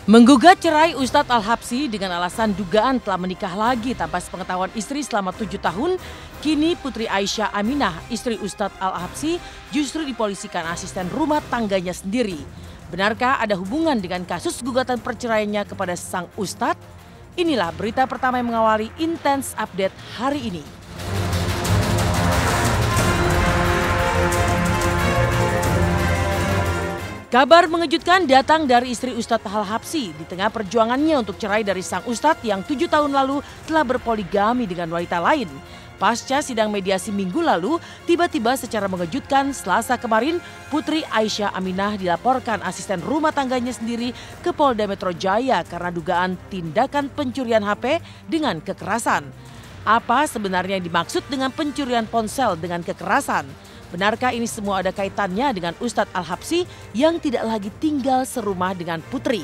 Menggugat cerai Ustadz Al-Habsyi dengan alasan dugaan telah menikah lagi tanpa sepengetahuan istri selama 7 tahun, kini Putri Aisyah Aminah, istri Ustadz Al-Habsyi, justru dipolisikan asisten rumah tangganya sendiri. Benarkah ada hubungan dengan kasus gugatan perceraiannya kepada sang Ustadz? Inilah berita pertama yang mengawali Intens Update hari ini. Kabar mengejutkan datang dari istri Ustadz Al-Habsyi di tengah perjuangannya untuk cerai dari sang Ustadz yang 7 tahun lalu telah berpoligami dengan wanita lain. Pasca sidang mediasi minggu lalu, tiba-tiba secara mengejutkan Selasa kemarin, Putri Aisyah Aminah dilaporkan asisten rumah tangganya sendiri ke Polda Metro Jaya karena dugaan tindakan pencurian HP dengan kekerasan. Apa sebenarnya yang dimaksud dengan pencurian ponsel dengan kekerasan? Benarkah ini semua ada kaitannya dengan Ustadz Al-Habsyi yang tidak lagi tinggal serumah dengan Putri?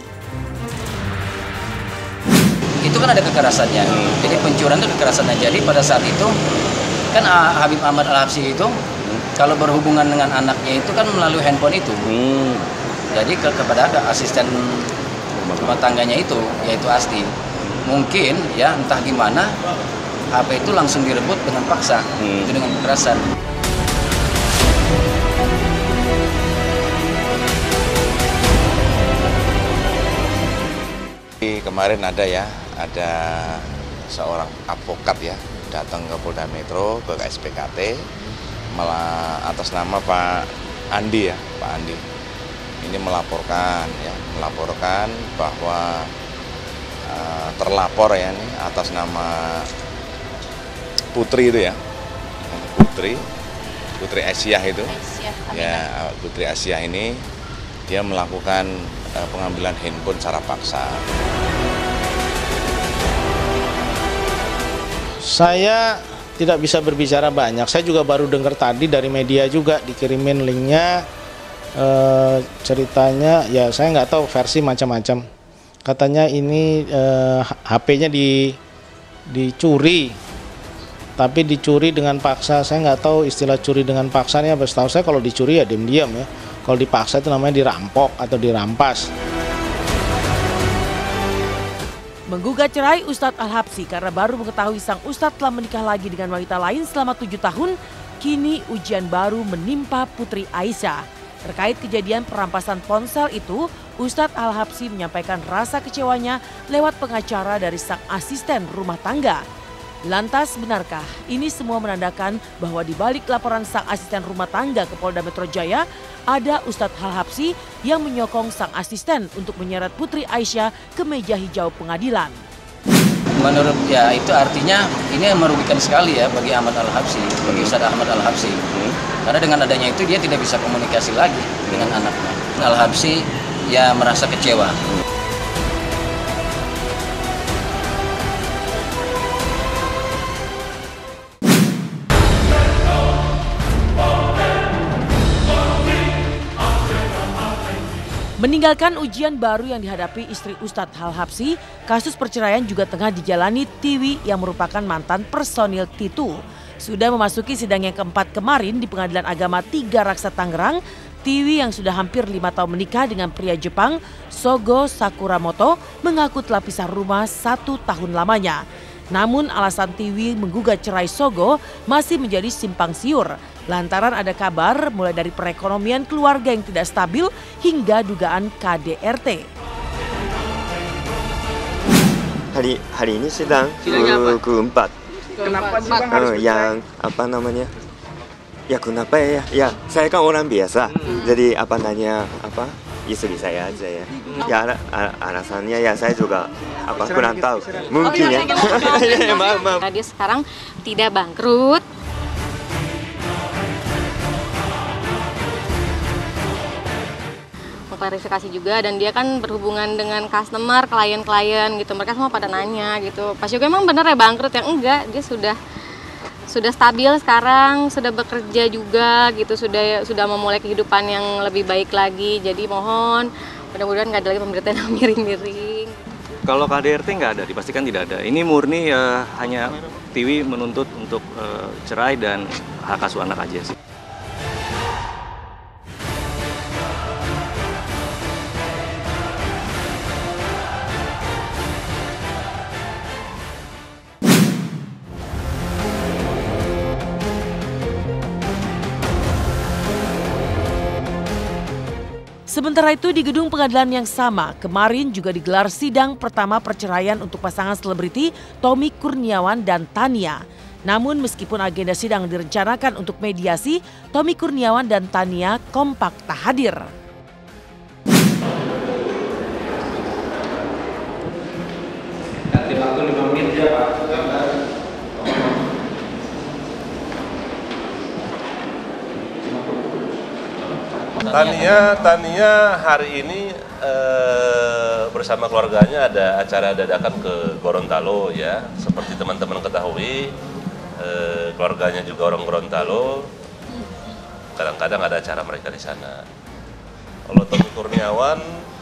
Itu kan ada kekerasannya. Jadi pencurian itu kekerasannya. Jadi pada saat itu kan Habib Ahmad Al-Habsyi itu kalau berhubungan dengan anaknya itu kan melalui handphone itu. Jadi kepada asisten rumah tangganya itu, yaitu Asti. Mungkin ya entah gimana HP itu langsung direbut dengan paksa. Itu dengan kekerasan. Kemarin ada seorang advokat ya datang ke Polda Metro ke SPKT atas nama Pak Andi ya, Pak Andi. Ini melaporkan bahwa terlapor ya ini atas nama Putri itu ya, Putri Aisyah itu. Ya, Putri Aisyah ini dia melakukan pengambilan handphone secara paksa. Saya tidak bisa berbicara banyak. Saya juga baru dengar tadi dari media juga dikirimin linknya. Ceritanya ya saya nggak tahu, versi macam-macam. Katanya ini HP-nya dicuri, tapi dicuri dengan paksa. Saya nggak tahu istilah curi dengan paksanya. Setahu saya kalau dicuri ya diam-diam ya. Kalau dipaksa itu namanya dirampok atau dirampas. Menggugat cerai Ustadz Al-Habsyi karena baru mengetahui sang Ustadz telah menikah lagi dengan wanita lain selama 7 tahun, kini ujian baru menimpa Putri Aisyah. Terkait kejadian perampasan ponsel itu, Ustadz Al-Habsyi menyampaikan rasa kecewanya lewat pengacara dari sang asisten rumah tangga. Lantas benarkah ini semua menandakan bahwa di balik laporan sang asisten rumah tangga ke Polda Metro Jaya ada Ustadz Al-Habsyi yang menyokong sang asisten untuk menyeret Putri Aisyah ke meja hijau pengadilan? Menurut ya itu artinya ini merugikan sekali ya bagi Ahmad Al-Habsyi, bagi Ustadz Ahmad Al-Habsyi. Karena dengan adanya itu dia tidak bisa komunikasi lagi dengan anaknya. Al-Habsyi ya merasa kecewa. Meninggalkan ujian baru yang dihadapi istri Ustadz Al-Habsyi, kasus perceraian juga tengah dijalani Tiwi yang merupakan mantan personil Titu. Sudah memasuki sidang yang keempat kemarin di Pengadilan Agama 3 Raksa Tangerang, Tiwi yang sudah hampir 5 tahun menikah dengan pria Jepang, Sogo Sakuramoto, mengaku telah pisah rumah 1 tahun lamanya. Namun alasan Tiwi menggugat cerai Sogo masih menjadi simpang siur. Lantaran ada kabar mulai dari perekonomian keluarga yang tidak stabil hingga dugaan KDRT. Hari ini sidang keempat. Kenapa sih Bang harus yang apa namanya? Ya kenapa ya? Ya saya kan orang biasa. Jadi istri saya aja ya. Ya alasannya ya saya juga kurang tahu. Mungkin ya. Maaf. Dia sekarang tidak bangkrut. Klarifikasi juga, dan dia kan berhubungan dengan customer, klien-klien gitu. Mereka semua pada nanya gitu. Pas juga emang bener ya bangkrut? Yang enggak, dia sudah stabil sekarang, sudah bekerja juga gitu, sudah memulai kehidupan yang lebih baik lagi. Jadi mohon mudah-mudahan nggak ada lagi pemberitaan yang miring-miring. Kalau KDRT nggak ada, dipastikan tidak ada. Ini murni hanya Tiwi menuntut untuk cerai dan hak asuh anak aja sih. Sementara itu di gedung pengadilan yang sama, kemarin juga digelar sidang pertama perceraian untuk pasangan selebriti Tommy Kurniawan dan Tania. Namun meskipun agenda sidang direncanakan untuk mediasi, Tommy Kurniawan dan Tania kompak tak hadir. Ganti waktu 5 menit ya Pak. Tania hari ini bersama keluarganya ada acara dadakan ke Gorontalo ya. Seperti teman-teman ketahui, keluarganya juga orang Gorontalo. Kadang-kadang ada acara mereka di sana. Kalau Tommy Kurniawan,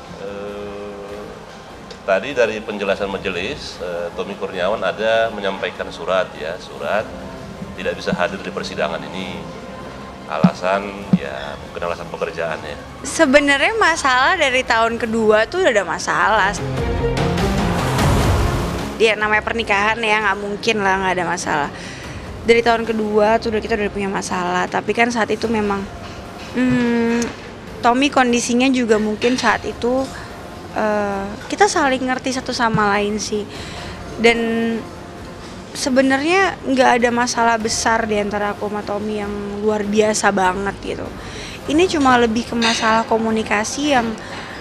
tadi dari penjelasan majelis, Tommy Kurniawan ada menyampaikan surat tidak bisa hadir di persidangan ini. Alasan ya mungkin alasan pekerjaan ya. Sebenarnya masalah dari tahun kedua tuh udah ada masalah. Dia namanya pernikahan ya, nggak mungkin lah nggak ada masalah. Dari tahun kedua tuh kita udah punya masalah. Tapi kan saat itu memang Tommy kondisinya juga mungkin saat itu kita saling ngerti satu sama lain sih. Dan sebenarnya nggak ada masalah besar di antara aku sama Tommy yang luar biasa banget gitu. Ini cuma lebih ke masalah komunikasi yang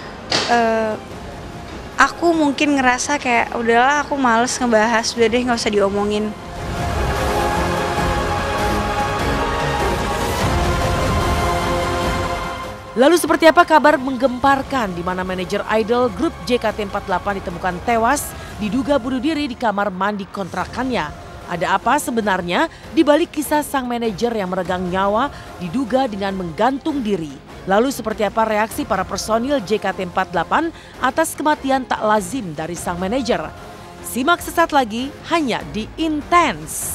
aku mungkin ngerasa kayak udahlah aku males ngebahas, udah deh nggak usah diomongin. Lalu seperti apa kabar menggemparkan di mana manajer idol grup JKT48 ditemukan tewas diduga bunuh diri di kamar mandi kontrakannya. Ada apa sebenarnya di balik kisah sang manajer yang meregang nyawa diduga dengan menggantung diri? Lalu seperti apa reaksi para personil JKT48 atas kematian tak lazim dari sang manajer? Simak sesaat lagi hanya di Intense.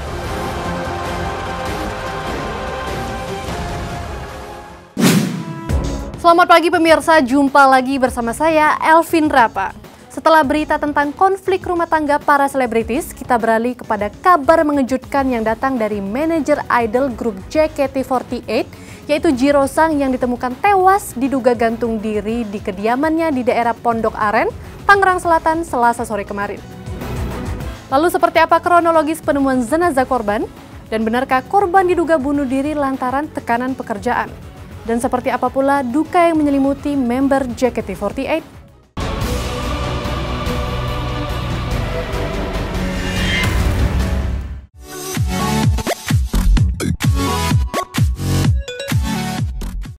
Selamat pagi pemirsa, jumpa lagi bersama saya Elvin Rapa. Setelah berita tentang konflik rumah tangga para selebritis, kita beralih kepada kabar mengejutkan yang datang dari manajer idol grup JKT48, yaitu Jiro Sang yang ditemukan tewas diduga gantung diri di kediamannya di daerah Pondok Aren, Tangerang Selatan, Selasa sore kemarin. Lalu seperti apa kronologis penemuan jenazah korban? Dan benarkah korban diduga bunuh diri lantaran tekanan pekerjaan? Dan seperti apa pula duka yang menyelimuti member JKT48?